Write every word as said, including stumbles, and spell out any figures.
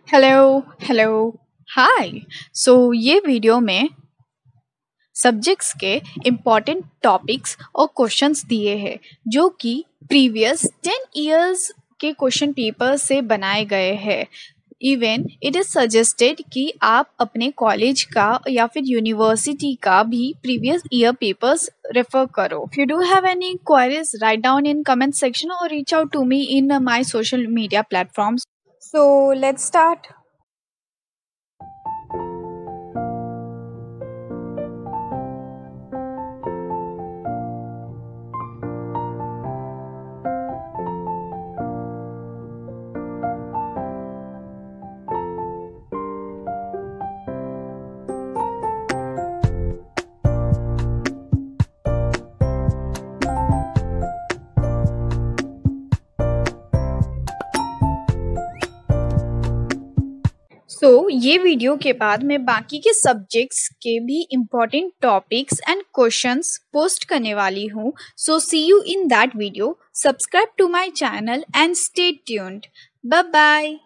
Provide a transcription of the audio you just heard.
Hello hello hi. सो ये video में subjects के इम्पॉर्टेंट टॉपिक्स और क्वेश्चंस दिए हैं जो कि प्रीवियस टेन इयर्स के क्वेश्चन पेपर से बनाए गए हैं। इवन इट इज़ सजेस्टेड कि आप अपने कॉलेज का या फिर यूनिवर्सिटी का भी प्रीवियस ईयर पेपर्स रेफर करो। If you do have any queries write down in comment section और reach out to me in my social media platforms. So let's start. So so, ये video के बाद मैं बाकी के सब्जेक्ट्स के भी important topics and questions post करने वाली हूँ। So see you in that video. Subscribe to my channel and stay tuned. Bye bye.